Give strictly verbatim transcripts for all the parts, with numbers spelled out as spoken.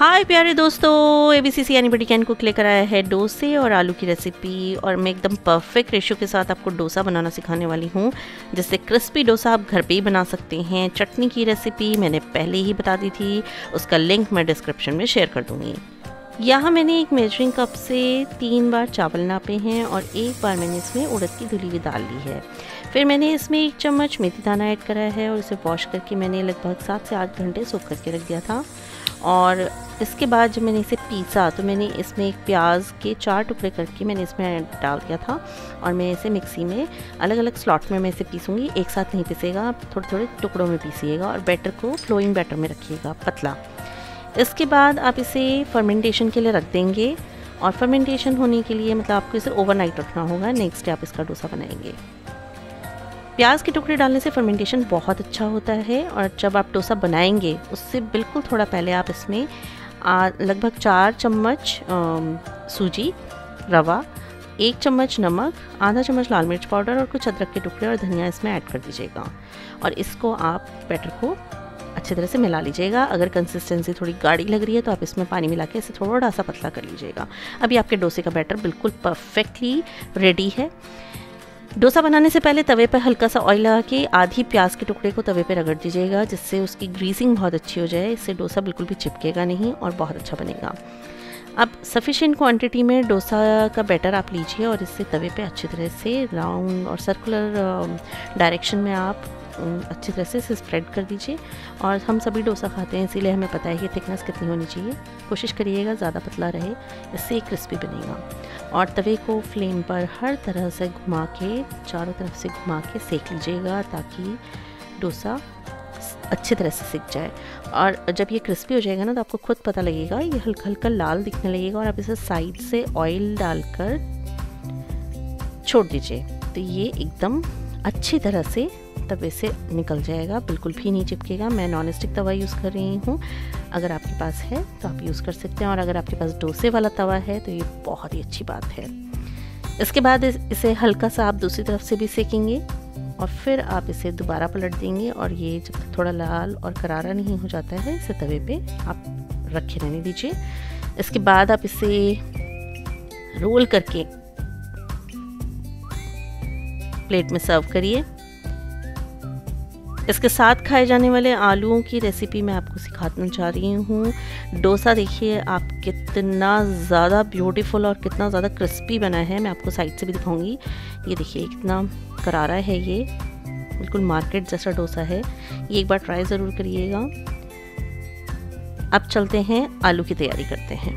हाय प्यारे दोस्तों, ABC anybody can cook लेकर आया है डोसे और आलू की रेसिपी। और मैं एकदम परफेक्ट रेशियो के साथ आपको डोसा बनाना सिखाने वाली हूँ, जिससे क्रिस्पी डोसा आप घर पे ही बना सकते हैं। चटनी की रेसिपी मैंने पहले ही बता दी थी, उसका लिंक मैं डिस्क्रिप्शन में शेयर कर दूँगी। यहाँ मैंने एक मेजरिंग कप से तीन बार चावल नापे हैं और एक बार मैंने इसमें उड़द की धुली हुई दाल ली है। फिर मैंने इसमें एक चम्मच मेथी दाना ऐड करा है और इसे वॉश करके मैंने लगभग सात से आठ घंटे सोख करके रख दिया था। और इसके बाद जब मैंने इसे पीसा तो मैंने इसमें एक प्याज के चार टुकड़े करके मैंने इसमें डाल दिया था और मैं इसे मिक्सी में अलग अलग स्लॉट में मैं इसे पीसूँगी। एक साथ नहीं पीसेगा, आप थोड़े थोड़े टुकड़ों में पीसिएगा और बैटर को फ्लोइंग बैटर में रखिएगा, पतला। इसके बाद आप इसे फर्मेंटेशन के लिए रख देंगे और फर्मेंटेशन होने के लिए मतलब आपको इसे ओवरनाइट रखना होगा। नेक्स्ट डे आप इसका डोसा बनाएंगे। प्याज के टुकड़े डालने से फर्मेंटेशन बहुत अच्छा होता है और जब आप डोसा बनाएंगे उससे बिल्कुल थोड़ा पहले आप इसमें लगभग चार चम्मच सूजी, रवा, एक चम्मच नमक, आधा चम्मच लाल मिर्च पाउडर और कुछ अदरक के टुकड़े और धनिया इसमें ऐड कर दीजिएगा और इसको आप बैटर को अच्छी तरह से मिला लीजिएगा। अगर कंसिस्टेंसी थोड़ी गाढ़ी लग रही है तो आप इसमें पानी मिला के इसे थोड़ा सा पतला कर लीजिएगा। अभी आपके डोसे का बैटर बिल्कुल परफेक्टली रेडी है। डोसा बनाने से पहले तवे पर हल्का सा ऑयल लगा के आधी प्याज के टुकड़े को तवे पर रगड़ दीजिएगा, जिससे उसकी ग्रीसिंग बहुत अच्छी हो जाए। इससे डोसा बिल्कुल भी चिपकेगा नहीं और बहुत अच्छा बनेगा। अब सफिशिएंट क्वांटिटी में डोसा का बैटर आप लीजिए और इससे तवे पे अच्छी तरह से राउंड और सर्कुलर डायरेक्शन में आप अच्छी तरह से इसे स्प्रेड कर दीजिए। और हम सभी डोसा खाते हैं इसीलिए हमें पता है कि थिकनेस कितनी होनी चाहिए। कोशिश करिएगा ज़्यादा पतला रहे, इससे क्रिस्पी बनेगा। और तवे को फ्लेम पर हर तरह से घुमा के, चारों तरफ से घुमा के सेक लीजिएगा ताकि डोसा अच्छी तरह से सिक जाए। और जब ये क्रिस्पी हो जाएगा ना तो आपको खुद पता लगेगा, ये हल्का हल्का लाल दिखने लगेगा और आप इसे साइड से ऑयल डालकर छोड़ दीजिए तो ये एकदम अच्छी तरह से तवे से निकल जाएगा, बिल्कुल भी नहीं चिपकेगा। मैं नॉन स्टिक तवा यूज़ कर रही हूँ, अगर आपके पास है तो आप यूज़ कर सकते हैं। और अगर आपके पास डोसे वाला तवा है तो ये बहुत ही अच्छी बात है। इसके बाद इसे हल्का सा आप दूसरी तरफ से भी सेकेंगे और फिर आप इसे दोबारा पलट देंगे और ये जब तक थोड़ा लाल और करारा नहीं हो जाता है इसे तवे पे आप रखे रहने दीजिए। इसके बाद आप इसे रोल करके प्लेट में सर्व करिए। इसके साथ खाए जाने वाले आलूओं की रेसिपी मैं आपको सिखाना चाह रही हूँ। डोसा देखिए आप कितना ज़्यादा ब्यूटीफुल और कितना ज़्यादा क्रिस्पी बना है। मैं आपको साइड से भी दिखाऊंगी। ये देखिए कितना करारा है, ये बिल्कुल मार्केट जैसा डोसा है। ये एक बार ट्राई ज़रूर करिएगा। अब चलते हैं आलू की तैयारी करते हैं।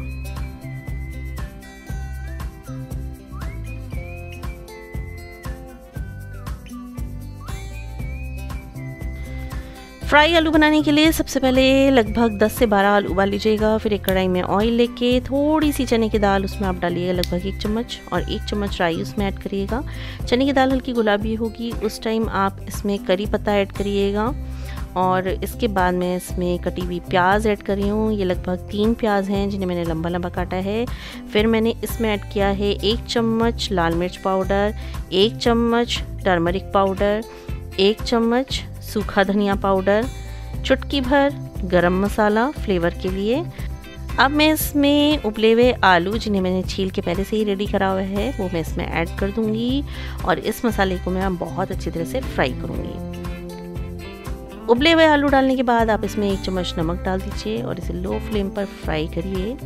फ्राई आलू बनाने के लिए सबसे पहले लगभग दस से बारह आलू उबाल लीजिएगा। फिर एक कढ़ाई में ऑयल लेके थोड़ी सी चने की दाल उसमें आप डालिएगा, लगभग एक चम्मच, और एक चम्मच राई उसमें ऐड करिएगा। चने की दाल हल्की गुलाबी होगी उस टाइम आप इसमें करी पत्ता ऐड करिएगा। और इसके बाद मैं इसमें कटी हुई प्याज ऐड कर रही हूँ। ये लगभग तीन प्याज हैं जिन्हें मैंने लंबा लंबा काटा है। फिर मैंने इसमें ऐड किया है एक चम्मच लाल मिर्च पाउडर, एक चम्मच टर्मरिक पाउडर, एक चम्मच सूखा धनिया पाउडर, चुटकी भर गरम मसाला फ्लेवर के लिए। अब मैं इसमें उबले हुए आलू जिन्हें मैंने छील के पहले से ही रेडी करा हुआ है वो मैं इसमें ऐड कर दूंगी और इस मसाले को मैं बहुत अच्छी तरह से फ्राई करूंगी। उबले हुए आलू डालने के बाद आप इसमें एक चम्मच नमक डाल दीजिए और इसे लो फ्लेम पर फ्राई करिए।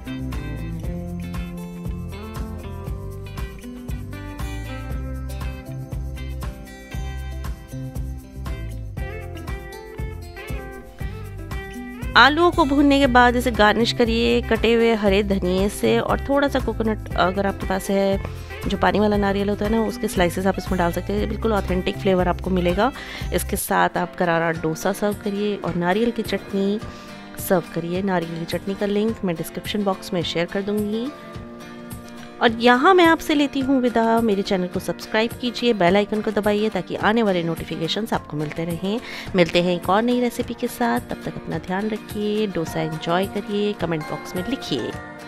आलूओं को भूनने के बाद इसे गार्निश करिए कटे हुए हरे धनिए से और थोड़ा सा कोकोनट, अगर आपके पास है जो पानी वाला नारियल होता है ना, उसके स्लाइसेस आप इसमें डाल सकते हैं। बिल्कुल ऑथेंटिक फ्लेवर आपको मिलेगा। इसके साथ आप करारा डोसा सर्व करिए और नारियल की चटनी सर्व करिए। नारियल की चटनी का लिंक मैं डिस्क्रिप्शन बॉक्स में शेयर कर दूँगी। और यहाँ मैं आपसे लेती हूँ विदा। मेरे चैनल को सब्सक्राइब कीजिए, बेल आइकन को दबाइए ताकि आने वाले नोटिफिकेशंस आपको मिलते रहें। मिलते हैं एक और नई रेसिपी के साथ, तब तक अपना ध्यान रखिए, डोसा एंजॉय करिए, कमेंट बॉक्स में लिखिए।